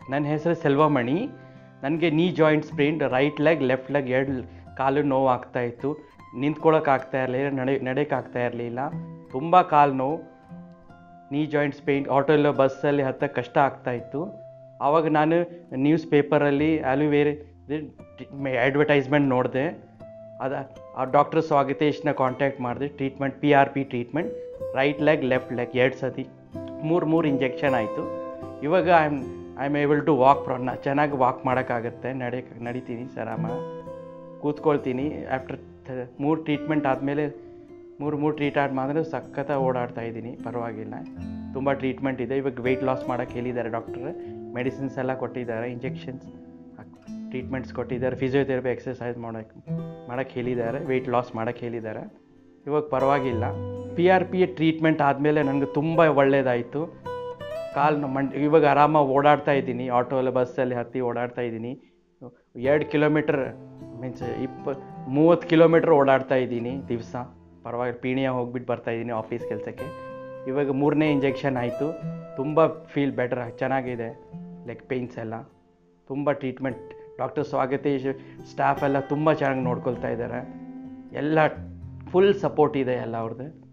ನನ್ನ ಹೆಸರು ಸೆಲ್ವಮಣಿ. ನನಗೆ knee joint sprain, right leg left leg ಎರಡು ಕಾಲು ನೋವು ಆಗ್ತಾಯಿತ್ತು. ನಿಂತ್ಕೊಳ್ಳೋಕ್ಕಾಗ್ತಾ ಇರಲಿಲ್ಲ, ನಡೆಯೋಕ್ಕಾಗ್ತಾ ಇರಲಿಲ್ಲ. ತುಂಬ ಕಾಲು ನೋವು, ನೀ ಜಾಯಿಂಟ್ ಸ್ಪೇನ್. ಆಟೋಲ್ಲ ಬಸ್ಸಲ್ಲಿ ಹತ್ತಕ್ಕೆ ಕಷ್ಟ ಆಗ್ತಾಯಿತ್ತು. ಆವಾಗ ನಾನು ನ್ಯೂಸ್ ಪೇಪರಲ್ಲಿ ಅಲೋವೇರ ಅಡ್ವರ್ಟೈಸ್ಮೆಂಟ್ ನೋಡಿದೆ. ಆ ಡಾಕ್ಟರ್ ಸ್ವಾಗತೇಶ್ನ ಕಾಂಟ್ಯಾಕ್ಟ್ ಮಾಡಿದೆ. Treatment PRP treatment, right leg left leg 2 ಸತಿ 3 ಇಂಜೆಕ್ಷನ್ ಆಯಿತು. ಇವಾಗ I am able to walk. ಚೆನ್ನಾಗಿ ವಾಕ್ ಮಾಡೋಕ್ಕಾಗತ್ತೆ, ನಡಿತೀನಿ ಆರಾಮ, ಕೂತ್ಕೊಳ್ತೀನಿ. ಆಫ್ಟರ್ 3 ಟ್ರೀಟ್ಮೆಂಟ್ ಆದಮೇಲೆ 3 ಟ್ರೀಟ್ಮೆಂಟ್ ಮಾಡಿದ್ರೆ ಸಖತ್ತ ಓಡಾಡ್ತಾ ಇದ್ದೀನಿ, ಪರವಾಗಿಲ್ಲ. ತುಂಬ ಟ್ರೀಟ್ಮೆಂಟ್ ಇದೆ. ಇವಾಗ ವೆಯ್ಟ್ ಲಾಸ್ ಮಾಡೋಕ್ಕೆ ಹೇಳಿದ್ದಾರೆ ಡಾಕ್ಟ್ರ್. ಮೆಡಿಸಿನ್ಸ್ ಎಲ್ಲ ಕೊಟ್ಟಿದ್ದಾರೆ, ಇಂಜೆಕ್ಷನ್ಸ್ ಟ್ರೀಟ್ಮೆಂಟ್ಸ್ ಕೊಟ್ಟಿದ್ದಾರೆ, ಫಿಸಿಯೋಥೆರಪಿ ಎಕ್ಸಸೈಸ್ ಮಾಡೋಕ್ಕೆ ಹೇಳಿದ್ದಾರೆ, ವೆಯ್ಟ್ ಲಾಸ್ ಮಾಡೋಕ್ಕೆ ಹೇಳಿದ್ದಾರೆ. ಇವಾಗ ಪರವಾಗಿಲ್ಲ. PRP ಟ್ರೀಟ್ಮೆಂಟ್ ಆದಮೇಲೆ ನನಗೆ ತುಂಬ ಒಳ್ಳೆಯದಾಯಿತು. ಇವಾಗ ಆರಾಮಾಗಿ ಓಡಾಡ್ತಾ ಇದ್ದೀನಿ. ಆಟೋ ಎಲ್ಲ ಬಸ್ಸಲ್ಲಿ ಹತ್ತಿ ಓಡಾಡ್ತಾ ಇದ್ದೀನಿ. 2 ಕಿಲೋಮೀಟ್ರ್ ಮೀನ್ಸ್ 30 ಕಿಲೋಮೀಟ್ರ್ ಓಡಾಡ್ತಾ ಇದ್ದೀನಿ ದಿವಸ. ಪರವಾಗಿ ಪೀಣ್ಯ ಹೋಗ್ಬಿಟ್ಟು ಬರ್ತಾಯಿದ್ದೀನಿ ಆಫೀಸ್ ಕೆಲಸಕ್ಕೆ. ಇವಾಗ 3ನೇ ಇಂಜೆಕ್ಷನ್ ಆಯಿತು. ತುಂಬ ಫೀಲ್ ಬೆಟರ್, ಚೆನ್ನಾಗಿದೆ. ಲೆಗ್ ಪೇಯ್ನ್ಸ್ ಎಲ್ಲ ತುಂಬ ಟ್ರೀಟ್ಮೆಂಟ್. ಡಾಕ್ಟರ್ ಸ್ವಾಗತೇಶ್ ಸ್ಟಾಫ್ ಎಲ್ಲ ತುಂಬ ಚೆನ್ನಾಗಿ ನೋಡ್ಕೊಳ್ತಾ ಇದ್ದಾರೆ. ಎಲ್ಲ ಫುಲ್ ಸಪೋರ್ಟ್ ಇದೆ ಎಲ್ಲ ಅವ್ರದ್ದು.